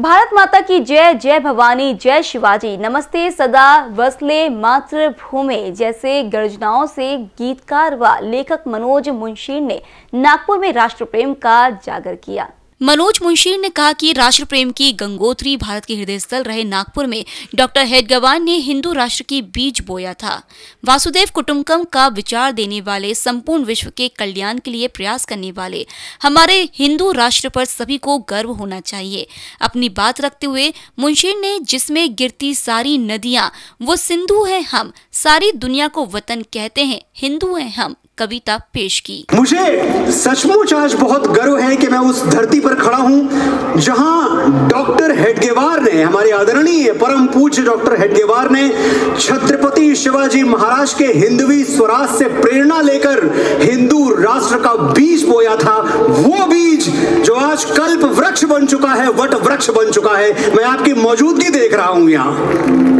भारत माता की जय, जय भवानी, जय शिवाजी, नमस्ते सदा वसले मातृभूमि जैसे गर्जनाओं से गीतकार व लेखक मनोज मुंशीर ने नागपुर में राष्ट्र प्रेम का जागर किया। मनोज मुंशीर ने कहा कि राष्ट्र प्रेम की गंगोत्री भारत के हृदय स्थल रहे नागपुर में डॉक्टर हेडगेवार ने हिंदू राष्ट्र की बीज बोया था। वासुदेव कुटुंबकम का विचार देने वाले, संपूर्ण विश्व के कल्याण के लिए प्रयास करने वाले हमारे हिंदू राष्ट्र पर सभी को गर्व होना चाहिए। अपनी बात रखते हुए मुंशीर ने जिसमें गिरती सारी नदियां वो सिंधु है हम, सारी दुनिया को वतन कहते हैं, हिंदू है हम कविता पेश की। मुझे सचमुच आज बहुत गर्व है कि मैं उस धरती पर खड़ा हूं जहां डॉक्टर हेडगेवार ने, हमारे आदरणीय परम पूज्य डॉक्टर हेडगेवार ने छत्रपति शिवाजी महाराज के हिंदवी स्वराज से प्रेरणा लेकर हिंदू राष्ट्र का बीज बोया था। वो बीज जो आज कल्प वृक्ष बन चुका है, वट वृक्ष बन चुका है। मैं आपकी मौजूदगी देख रहा हूं यहां।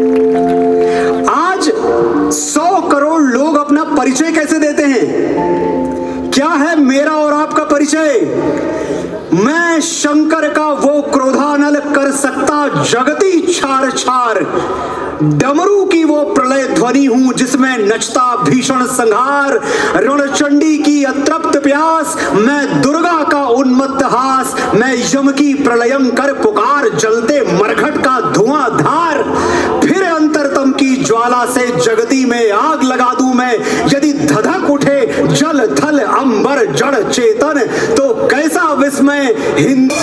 आज 100 करोड़ लोग अपना परिचय कैसे देते हैं? क्या है मेरा और आपका परिचय? मैं शंकर का वो क्रोधानल कर सकता जगती छार छार, डमरू की वो प्रलय ध्वनि हूं जिसमें नचता भीषण संहार, रणचंडी की अतृप्त प्यास, मैं दुर्गा का उन्मत्त हास, मैं यम की प्रलयंकर पुकार, जलते मरघट का धुआंधार, फिर अंतरतम की ज्वाला से जगती में आग लगा दूं मैं। यदि धधक उठे जल थल अंबर जड़ चेतन तो कैसा विस्मय हिंद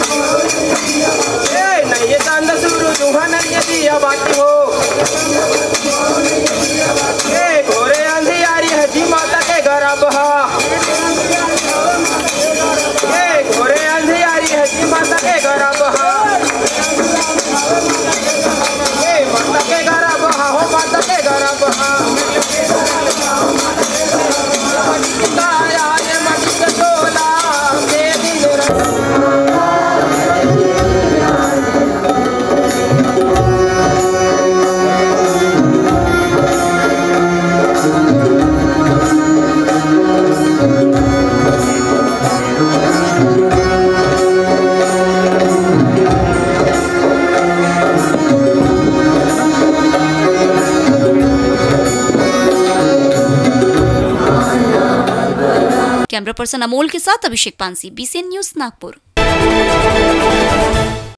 ये चांद सूरज दुहान यदि अब आती हो, ये घोरे आंधी आ रही है जी माता के घर अब, ये घोरे आंधी आ रही है जी माता के घर अब, ये माता के घर अब हो, माता के घर अब कैमरा पर्सन अमोल के साथ अभिषेक पानसी, BCN न्यूज नागपुर।